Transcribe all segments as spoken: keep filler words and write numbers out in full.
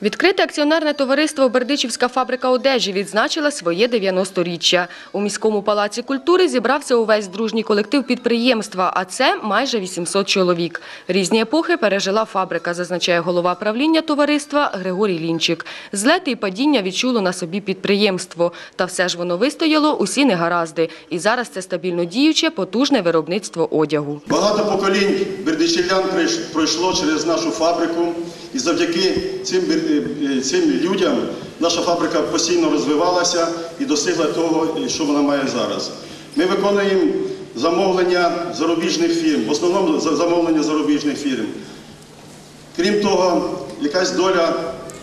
Відкрите акціонерне товариство «Бердичівська фабрика одежі» відзначила своє дев'яносторіччя. У міському палаці культури зібрався увесь дружній колектив підприємства, а це майже вісімсот чоловік. Різні епохи пережила фабрика, зазначає голова правління товариства Григорій Лінчик. Злети і падіння відчуло на собі підприємство. Та все ж воно вистояло усі негаразди. І зараз це стабільно діюче, потужне виробництво одягу. Багато поколінь бердичівлян пройшло через нашу фабрику. І завдяки цим, цим людям наша фабрика постійно розвивалася і досягла того, що вона має зараз. Ми виконуємо замовлення зарубіжних фірм, в основному замовлення зарубіжних фірм. Крім того, якась доля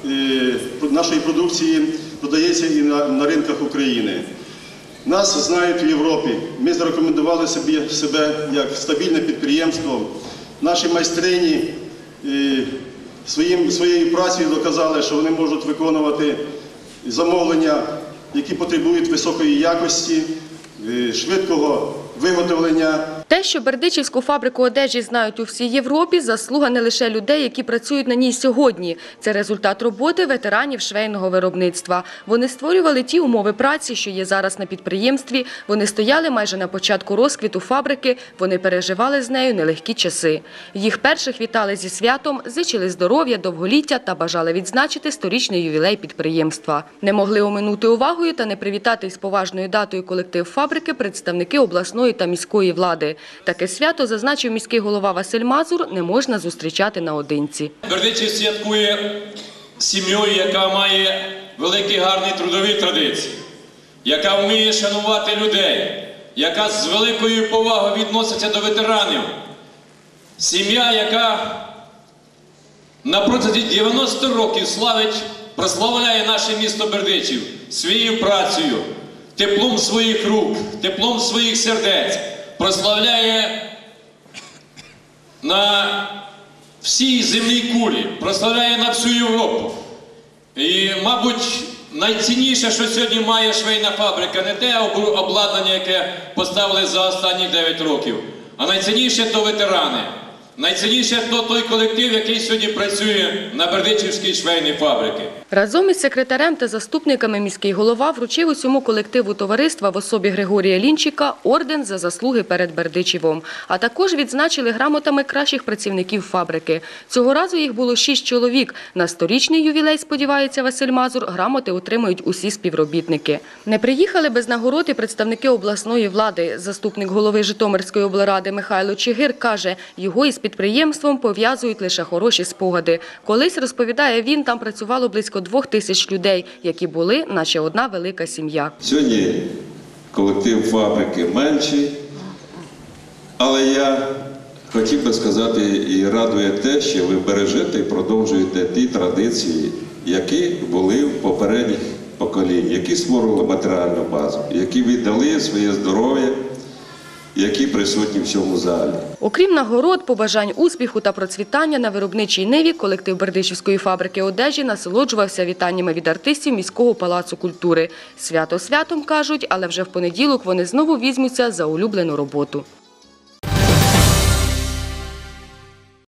нашої продукції продається і на, на ринках України. Нас знають в Європі. Ми зарекомендували собі, себе як стабільне підприємство. Наші майстрині Своїм, своєю працею доказали, що вони можуть виконувати замовлення, які потребують високої якості, швидкого виготовлення. Те, що Бердичівську фабрику одежі знають у всій Європі, заслуга не лише людей, які працюють на ній сьогодні. Це результат роботи ветеранів швейного виробництва. Вони створювали ті умови праці, що є зараз на підприємстві. Вони стояли майже на початку розквіту фабрики, вони переживали з нею нелегкі часи. Їх перших вітали зі святом, зичили здоров'я, довголіття та бажали відзначити сторічний ювілей підприємства. Не могли оминути увагою та не привітати із поважною датою колектив фабрики представники обласної та міської влади. Таке свято, зазначив міський голова Василь Мазур, не можна зустрічати наодинці. Бердичів святкує сім'єю, яка має великі гарні трудові традиції, яка вміє шанувати людей, яка з великою повагою відноситься до ветеранів. Сім'я, яка на протязі дев'яноста років славить, прославляє наше місто Бердичів своєю працею, теплом своїх рук, теплом своїх сердець. Прославляє на всій земній кулі, прославляє на всю Європу. І, мабуть, найцінніше, що сьогодні має швейна фабрика, не те обладнання, яке поставили за останні дев'ять років, а найцінніше – то ветерани. Найцінніше – то той колектив, який сьогодні працює на Бердичівській швейній фабриці. Разом із секретарем та заступниками міський голова вручив усьому колективу товариства в особі Григорія Лінчика орден за заслуги перед Бердичевом. А також відзначили грамотами кращих працівників фабрики. Цього разу їх було шість чоловік. На сторічний ювілей, сподівається Василь Мазур, грамоти отримають усі співробітники. Не приїхали без нагород і представники обласної влади. Заступник голови Житомирської облради Михайло Чигир каже, його із підприємством пов'язують лише хороші спогади. Колись, розповідає він, там працювало близько двох тисяч людей, які були, наче одна велика сім'я. Сьогодні колектив фабрики менший, але я хотів би сказати, і радує те, що ви бережете і продовжуєте ті традиції, які були в попередніх поколіннях, які створили матеріальну базу, які віддали своє здоров'я, які присутні в цьому залі. Окрім нагород, побажань успіху та процвітання на виробничій ниві, колектив Бердичівської фабрики одежі насолоджувався вітаннями від артистів міського палацу культури. Свято святом, кажуть, але вже в понеділок вони знову візьмуться за улюблену роботу.